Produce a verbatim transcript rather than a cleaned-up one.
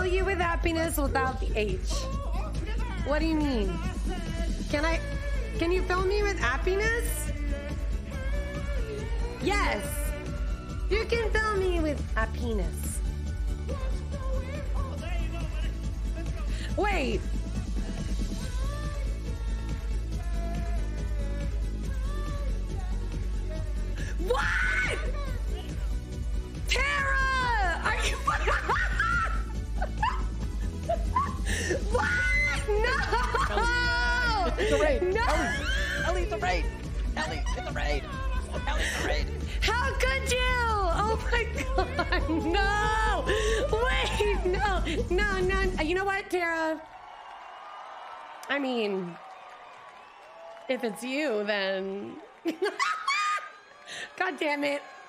fill you with happiness without the H? What do you mean? Can I, can you fill me with happiness? Yes. You can fill me with happiness. Wait. What? Tara! Are you... What? No! It's a raid! No! Elly! Elly, it's a raid! Elly, it's a raid! Elly, it's a raid! How could you? Oh my god, no! Wait, no, no, no. You know what, Tara? I mean, if it's you, then... God damn it.